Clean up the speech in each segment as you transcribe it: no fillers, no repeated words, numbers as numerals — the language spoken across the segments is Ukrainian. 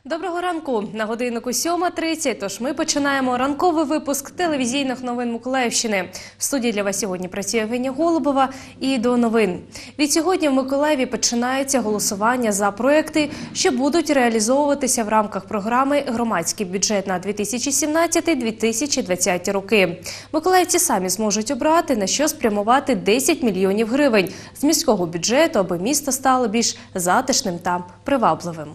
Доброго ранку. На годиннику 7:30, тож ми починаємо ранковий випуск телевізійних новин Миколаївщини. В студії для вас сьогодні працює Євгенія Голубова. І до новин. Від сьогодні в Миколаєві починається голосування за проекти, що будуть реалізовуватися в рамках програми «Громадський бюджет на 2017-2020 роки». Миколаївці самі зможуть обрати, на що спрямувати 10 мільйонів гривень з міського бюджету, аби місто стало більш затишним та привабливим.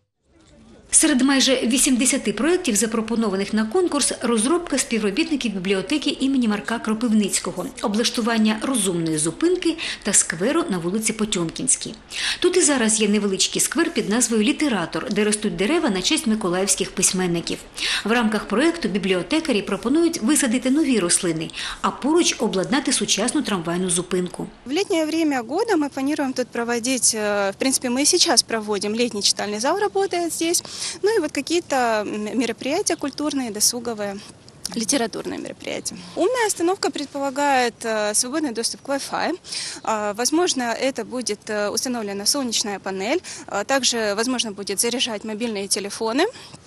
Серед майже 80 проєктів, запропонованих на конкурс, розробка співробітників бібліотеки імені Марка Кропивницького, облаштування розумної зупинки та скверу на вулиці Потьомкінській. Тут і зараз є невеличкий сквер під назвою «Літератор», де ростуть дерева на честь миколаївських письменників. В рамках проєкту бібліотекарі пропонують висадити нові рослини, а поруч обладнати сучасну трамвайну зупинку. В летнее время года мы планируем тут проводить, в принципе, мы и сейчас проводим, летний читальный зал работает здесь, ну и вот какие-то мероприятия культурные, досуговые, литературные мероприятия. Умная остановка предполагает свободный доступ к Wi-Fi. Возможно, это будет установлена солнечная панель, также, возможно, будет заряжать мобильные телефоны,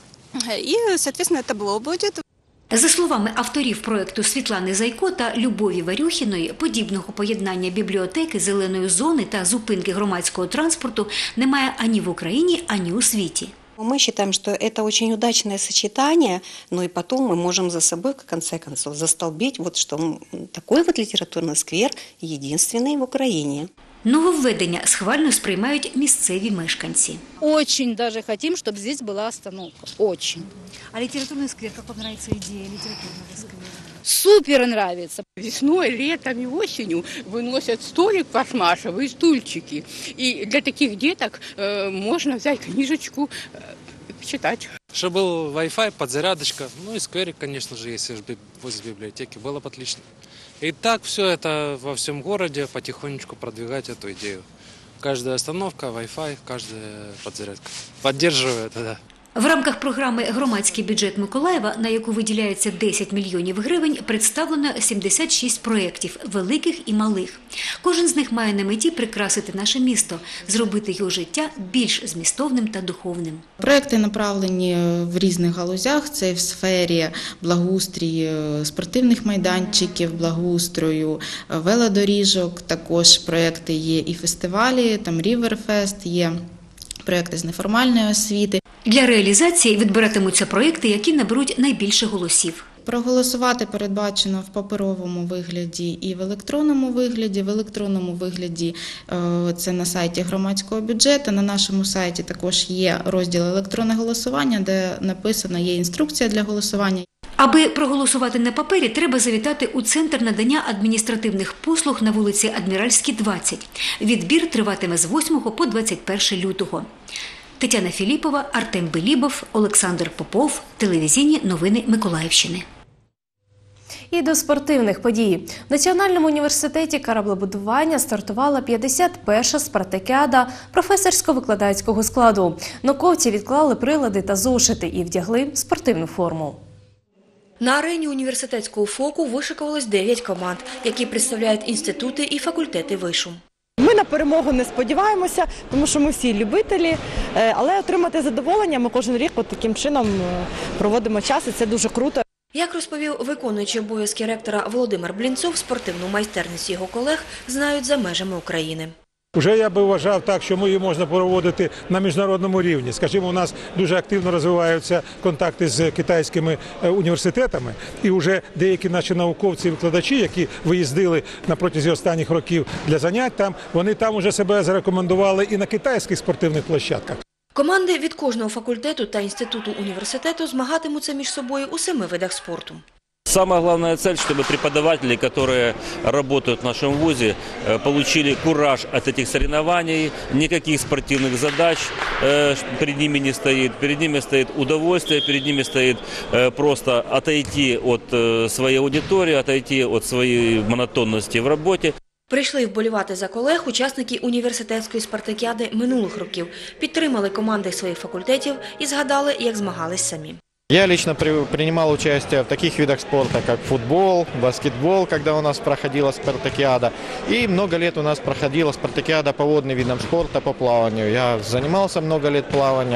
и, соответственно, табло будет. За словами авторів проєкту Світлани Зайко та Любові Варюхіної, подібного поєднання бібліотеки, зеленої зони та зупинки громадського транспорту немає ані в Україні, ані у світі. Мы считаем, что это очень удачное сочетание, но и потом мы можем за собой, в конце концов, застолбить, вот что такой вот литературный сквер единственный в Украине. Нововведення схвально сприймають місцеві мешканці. Очень даже хотим, чтобы здесь была остановка. Очень. А літературний сквер, як вам подобається ідея літературного скверу? Супер нравится. Весной, летом и осенью выносят столик пластмассовый, стульчики. И для таких деток можно взять книжечку, читать. Чтобы был Wi-Fi, подзарядочка, ну и скверик, конечно же, если возле библиотеки, было бы отлично. И так все это во всем городе потихонечку продвигать эту идею. Каждая остановка, Wi-Fi, каждая подзарядка. Поддерживаю это, да. В рамках програми «Громадський бюджет Миколаєва», на яку виділяється 10 мільйонів гривень, представлено 76 проєктів, великих і малих. Кожен з них має на меті прикрасити наше місто, зробити його життя більш змістовним та духовним. Проекти направлені в різних галузях. Це в сфері благоустрою спортивних майданчиків, благоустрою велодоріжок. Також проекти є і фестивалі, там Ріверфест, є проекти з неформальної освіти. Для реалізації відбиратимуться проєкти, які наберуть найбільше голосів. Проголосувати передбачено в паперовому вигляді і в електронному вигляді. В електронному вигляді це на сайті громадського бюджету. На нашому сайті також є розділ «Електронне голосування», де написано, є інструкція для голосування. Аби проголосувати на папері, треба завітати у Центр надання адміністративних послуг на вулиці Адміральській, 20. Відбір триватиме з 8 по 21 лютого. Тетяна Філіпова, Артем Белібов, Олександр Попов. Телевізійні новини Миколаївщини. І до спортивних подій. В Національному університеті кораблебудування стартувала 51-ша спартакіада професорсько-викладацького складу. Науковці відклали прилади та зошити і вдягли спортивну форму. На арені університетського ФОКу вишикувалось 9 команд, які представляють інститути і факультети вишу. Ми на перемогу не сподіваємося, тому що ми всі любителі, але отримати задоволення ми кожен рік таким чином проводимо час, і це дуже круто. Як розповів виконуючий обов'язки ректора Володимир Блінцов, спортивну майстерність його колег знають за межами України. Уже я би вважав так, що її можна проводити на міжнародному рівні. Скажімо, у нас дуже активно розвиваються контакти з китайськими університетами, і вже деякі наші науковці і викладачі, які виїздили на протязі останніх років для занять там, вони там уже себе зарекомендували і на китайських спортивних площадках. Команди від кожного факультету та інституту університету змагатимуться між собою у 7 видах спорту. Самая главная цель, чтобы преподаватели, которые работают в нашем вузе, получили кураж от этих соревнований, никаких спортивных задач перед ними не стоит. Перед ними стоит удовольствие, перед ними стоит просто отойти от своей аудитории, отойти от своей монотонности в работе. Прийшли вболівати за колег учасники університетської спартакіади минулих років, підтримали команди своїх факультетів і згадали, як змагались самі. Я лично принимал участие в таких видах спорта, как футбол, баскетбол, когда у нас проходила спартакиада. И много лет у нас проходила спартакиада по водным видам спорта, по плаванию. Я занимался много лет плаванием.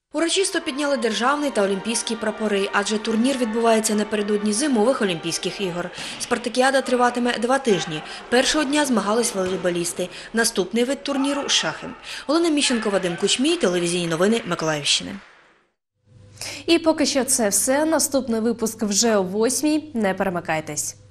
Урочисто підняли державний та олімпійські прапори, адже турнір відбувається напередодні зимових Олімпійських ігор. Спартакіада триватиме 2 тижні. Першого дня змагались волейболісти. Наступний вид турніру – шахи. Олена Міщенко, Вадим Кучмій, телевізійні новини Миколаївщини. І поки що це все. Наступний випуск вже о 8:00. Не перемикайтесь.